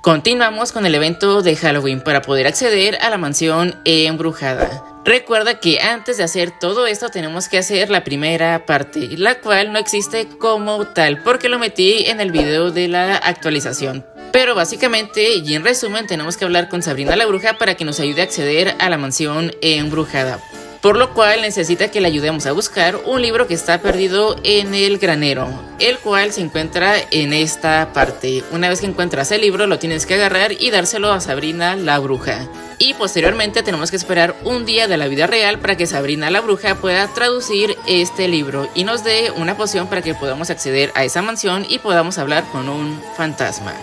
Continuamos con el evento de Halloween para poder acceder a la mansión embrujada. Recuerda que antes de hacer todo esto tenemos que hacer la primera parte, la cual no existe como tal porque lo metí en el video de la actualización. Pero básicamente y en resumen tenemos que hablar con Sabrina la bruja para que nos ayude a acceder a la mansión embrujada. Por lo cual necesita que le ayudemos a buscar un libro que está perdido en el granero, el cual se encuentra en esta parte. Una vez que encuentras el libro lo tienes que agarrar y dárselo a Sabrina la bruja. Y posteriormente tenemos que esperar un día de la vida real para que Sabrina la bruja pueda traducir este libro y nos dé una poción para que podamos acceder a esa mansión y podamos hablar con un fantasma.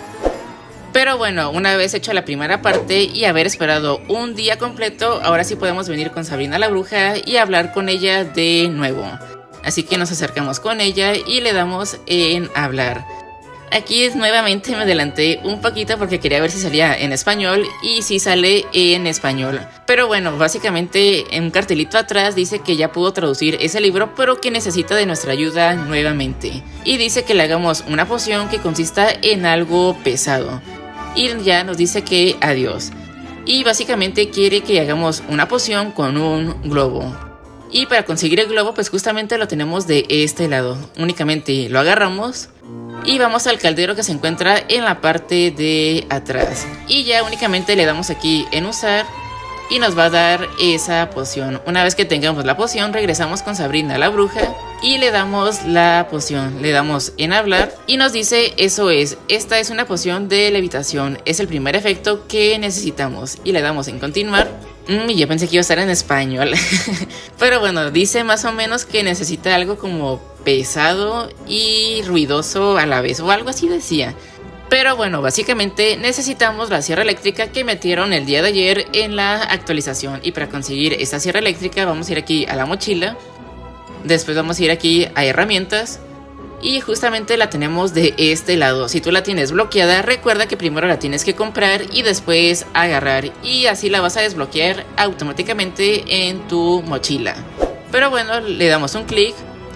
Pero bueno, una vez hecho la primera parte y haber esperado un día completo, ahora sí podemos venir con Sabrina la bruja y hablar con ella de nuevo. Así que nos acercamos con ella y le damos en hablar. Aquí nuevamente me adelanté un poquito porque quería ver si salía en español y sí sale en español. Pero bueno, básicamente en un cartelito atrás dice que ya pudo traducir ese libro pero que necesita de nuestra ayuda nuevamente. Y dice que le hagamos una poción que consista en algo pesado. Y ya nos dice que adiós. Y básicamente quiere que hagamos una poción con un globo. Y para conseguir el globo pues justamente lo tenemos de este lado. Únicamente lo agarramos y vamos al caldero que se encuentra en la parte de atrás. Y ya únicamente le damos aquí en usar y nos va a dar esa poción. Una vez que tengamos la poción regresamos con Sabrina la bruja y le damos la poción, le damos en hablar y nos dice eso es, esta es una poción de levitación, es el primer efecto que necesitamos y le damos en continuar. Yo pensé que iba a estar en español, pero bueno, dice más o menos que necesita algo como pesado y ruidoso a la vez o algo así decía. Pero bueno, básicamente necesitamos la sierra eléctrica que metieron el día de ayer en la actualización. Y para conseguir esta sierra eléctrica vamos a ir aquí a la mochila. Después vamos a ir aquí a herramientas. Y justamente la tenemos de este lado. Si tú la tienes bloqueada, recuerda que primero la tienes que comprar y después agarrar. Y así la vas a desbloquear automáticamente en tu mochila. Pero bueno, le damos un clic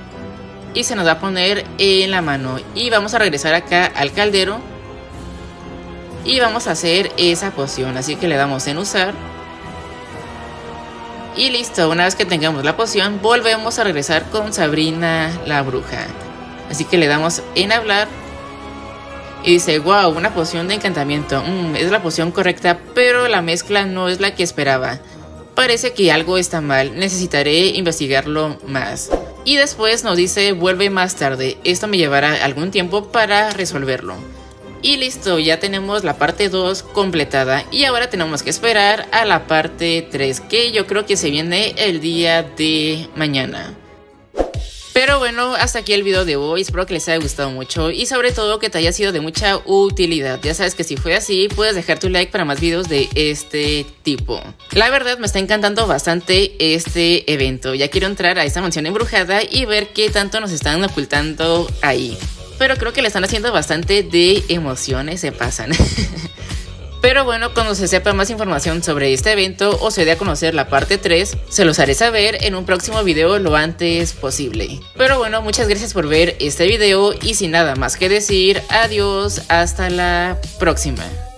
y se nos va a poner en la mano. Y vamos a regresar acá al caldero. Y vamos a hacer esa poción, así que le damos en usar. Y listo, una vez que tengamos la poción, volvemos a regresar con Sabrina la bruja. Así que le damos en hablar. Y dice, wow, una poción de encantamiento. Es la poción correcta, pero la mezcla no es la que esperaba. Parece que algo está mal, necesitaré investigarlo más. Y después nos dice, vuelve más tarde. Esto me llevará algún tiempo para resolverlo. Y listo, ya tenemos la parte 2 completada y ahora tenemos que esperar a la parte 3 que yo creo que se viene el día de mañana. Pero bueno, hasta aquí el video de hoy, espero que les haya gustado mucho y sobre todo que te haya sido de mucha utilidad. Ya sabes que si fue así, puedes dejar tu like para más videos de este tipo. La verdad me está encantando bastante este evento, ya quiero entrar a esta mansión embrujada y ver qué tanto nos están ocultando ahí. Pero creo que le están haciendo bastante de emociones, se pasan. Pero bueno, cuando se sepa más información sobre este evento o se dé a conocer la parte 3, se los haré saber en un próximo video lo antes posible. Pero bueno, muchas gracias por ver este video y sin nada más que decir, adiós, hasta la próxima.